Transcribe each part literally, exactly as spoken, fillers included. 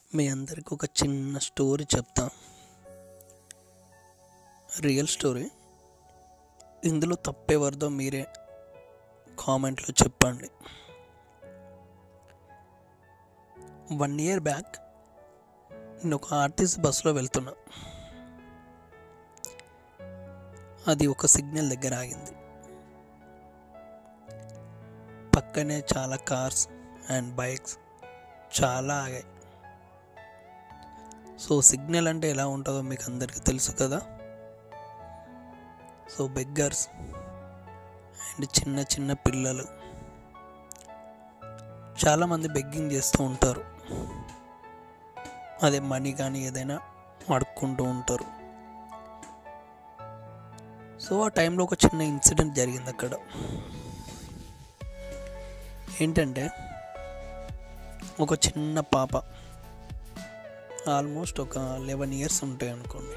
మీ అందరికి ఒక చిన్న స్టోరీ చెప్తా. Real story. ఇందులో తప్పేవరదో మీరే కామెంట్లో చెప్పండి. వన్ ఇయర్ బ్యాక్ నేను ఒక ఆర్టీసీ బస్సులో వెళ్తున్నా. అది ఒక సిగ్నల్ దగ్గర ఆగింది. పక్కనే చాలా కార్స్ అండ్ బైక్స్ చాలా ఆగాయి. సో సిగ్నల్ అంటే ఎలా ఉంటుందో మీకు అందరికీ తెలుసు కదా. సో బెగ్గర్స్ అండ్ చిన్న చిన్న పిల్లలు చాలామంది బెగ్గింగ్ చేస్తూ ఉంటారు. అదే మనీ కానీ ఏదైనా అడుక్కుంటూ ఉంటారు. సో ఆ టైంలో ఒక చిన్న ఇన్సిడెంట్ జరిగింది అక్కడ. ఏంటంటే ఒక చిన్న పాప, ఆల్మోస్ట్ ఒక లెవెన్ ఇయర్స్ ఉంటాయి అనుకోండి,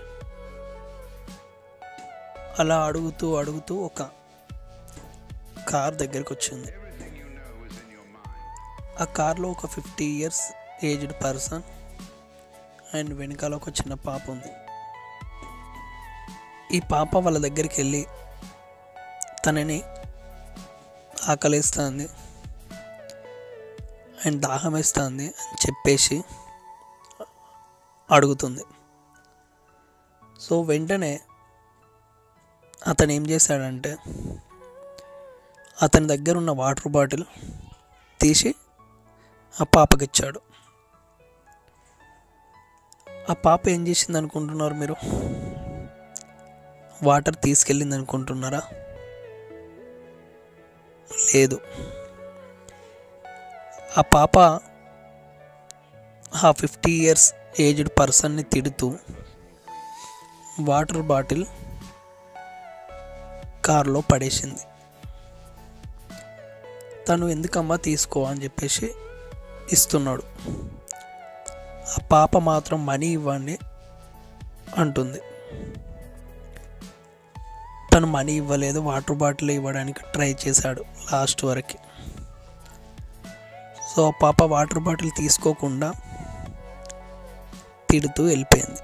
అలా అడుగుతూ అడుగుతూ ఒక కార్ దగ్గరికి వచ్చింది. ఆ కార్లో ఒక fifty years aged person and వెనకాల ఒక చిన్న పాప ఉంది. ఈ పాప వాళ్ళ దగ్గరికి వెళ్ళి తనని ఆకలిస్తుంది అండ్ దాహం వేస్తుంది అని చెప్పేసి అడుగుతుంది. సో వెంటనే అతను ఏం చేశాడంటే అతని దగ్గర ఉన్న వాటర్ బాటిల్ తీసి ఆ పాపకి ఇచ్చాడు. ఆ పాప ఏం చేసింది అనుకుంటున్నారు మీరు? వాటర్ తీసుకెళ్ళింది అనుకుంటున్నారా? లేదు. ఆ పాప ఆ ఫిఫ్టీ ఇయర్స్ ఏజ్డ్ పర్సన్ని తిడుతూ వాటర్ బాటిల్ కార్లో పడేసింది. తను ఎందుకమ్మా తీసుకో అని చెప్పేసి ఇస్తున్నాడు. ఆ పాప మాత్రం మనీ ఇవ్వండి అంటుంది. తను మనీ ఇవ్వలేదు, వాటర్ బాటిల్ ఇవ్వడానికి ట్రై చేశాడు లాస్ట్ వరకు. సో ఆ పాప వాటర్ బాటిల్ తీసుకోకుండా తిడుతూ వెళ్ళిపోయింది.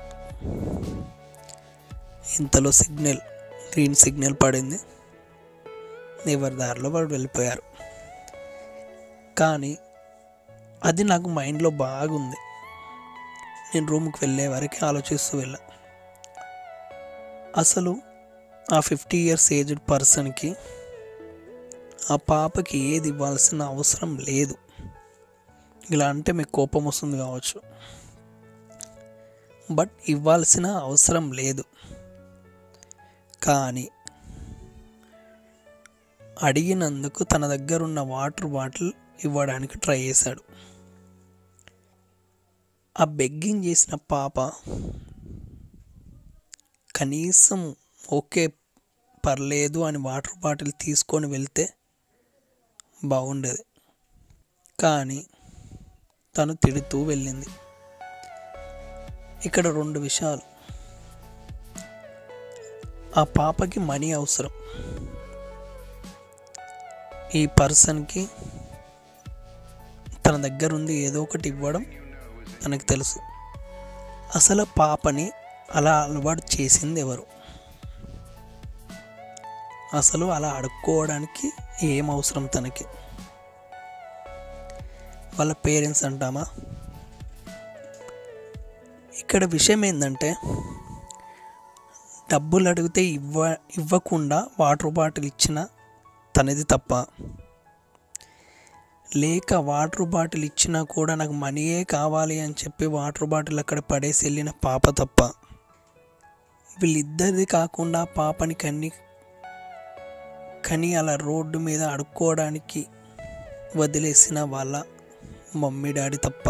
ఇంతలో సిగ్నల్ గ్రీన్ సిగ్నల్ పడింది. ఎవరి దారిలో వాడు వెళ్ళిపోయారు. కానీ అది నాకు మైండ్లో బాగుంది. నేను రూమ్కి వెళ్ళే వరకు ఆలోచిస్తూ వెళ్ళా. అసలు ఆ ఫిఫ్టీ ఇయర్స్ ఏజ్డ్ పర్సన్కి ఆ పాపకి ఏది ఇవ్వాల్సిన అవసరం లేదు. ఇలా అంటే మీకు కోపం వస్తుంది కావచ్చు, బట్ ఇవ్వాల్సిన అవసరం లేదు. కానీ అడిగినందుకు తన దగ్గర ఉన్న వాటర్ బాటిల్ ఇవ్వడానికి ట్రై చేశాడు. ఆ బెగ్గింగ్ చేసిన పాప కనీసం ఓకే పర్లేదు అని వాటర్ బాటిల్ తీసుకొని వెళ్తే బాగుండేది. కానీ తను తిడుతూ వెళ్ళింది. ఇక్కడ రెండు విషయాలు. ఆ పాపకి మనీ అవసరం, ఈ పర్సన్కి తన దగ్గర ఉంది ఏదో ఒకటి ఇవ్వడం తనకు తెలుసు. అసలు పాపని అలా అలవాటు చేసింది ఎవరు? అసలు అలా అడుక్కోవడానికి ఏం అవసరం తనకి? వాళ్ళ పేరెంట్స్ అంటామా? ఇక్కడ విషయం ఏంటంటే డబ్బులు అడిగితే ఇవ్వ ఇవ్వకుండా వాటర్ బాటిల్ ఇచ్చిన తనది తప్ప, లేక వాటర్ బాటిల్ ఇచ్చినా కూడా నాకు మనీయే కావాలి అని చెప్పి వాటర్ బాటిల్ అక్కడ పడేసి వెళ్ళిన పాప తప్ప, వీళ్ళిద్దరిది కాకుండా పాపని కన్ని కని అలా రోడ్డు మీద అడుక్కోవడానికి వదిలేసిన వాళ్ళ మమ్మీ డాడీ తప్ప.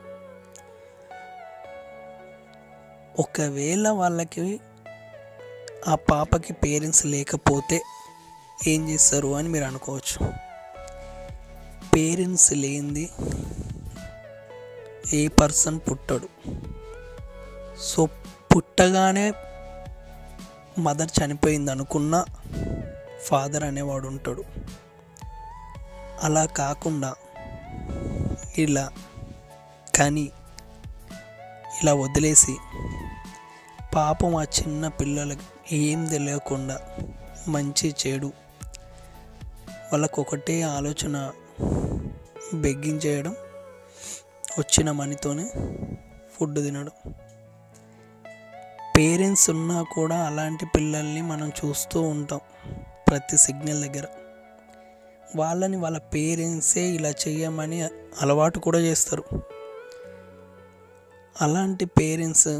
ఒకవేళ వాళ్ళకి ఆ పాపకి పేరెంట్స్ లేకపోతే ఏం చేస్తారు అని మీరు అనుకోవచ్చు. పేరెంట్స్ లేనిది ఏ పర్సన్ పుట్టడు. సో పుట్టగానే మదర్ చనిపోయింది అనుకున్న ఫాదర్ అనేవాడు ఉంటాడు. అలా కాకుండా ఇలా కానీ ఇలా వదిలేసి పాపం ఆ చిన్న పిల్లలకి ఏం తెలియకుండా మంచి చెడు వాళ్ళకు ఒకటే ఆలోచన, బెగ్గింగ్ చేయడం, వచ్చిన మనీతోనే ఫుడ్ తినడం. పేరెంట్స్ ఉన్నా కూడా అలాంటి పిల్లల్ని మనం చూస్తూ ఉంటాం ప్రతి సిగ్నల్ దగ్గర. వాళ్ళని వాళ్ళ పేరెంట్సే ఇలా చేయమని అలవాటు కూడా చేస్తారు. అలాంటి పేరెంట్స్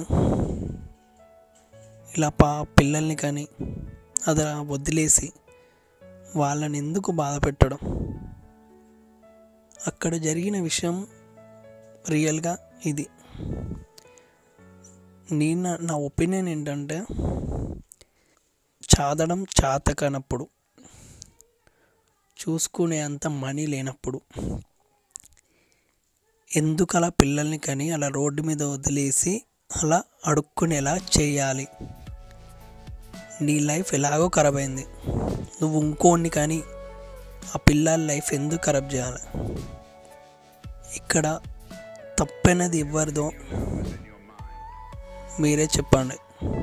ఇలా పా పిల్లల్ని కానీ అది వదిలేసి వాళ్ళని ఎందుకు బాధ పెట్టడం? అక్కడ జరిగిన విషయం రియల్గా ఇది. నేను నా ఒపీనియన్ ఏంటంటే, చాదడం చాతకనప్పుడు, చూసుకునే అంత మనీ లేనప్పుడు ఎందుకు అలా పిల్లల్ని కానీ అలా రోడ్డు మీద వదిలేసి అలా అడుక్కునేలా చేయాలి? నీ లైఫ్ ఎలాగో ఖరాబ్ అయింది, నువ్వు ఇంకోని కానీ ఆ పిల్లల లైఫ్ ఎందుకు ఖరాబ్ చేయాలి? ఇక్కడ తప్పనేది ఎవరిదో మీరే చెప్పండి.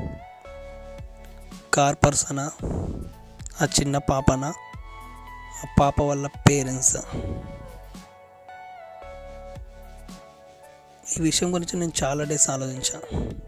కార్ పర్సనా, ఆ చిన్న పాపనా, ఆ పాప వాళ్ళ పేరెంట్స్? ఈ విషయం గురించి నేను చాలా డేస్ ఆలోచించాను.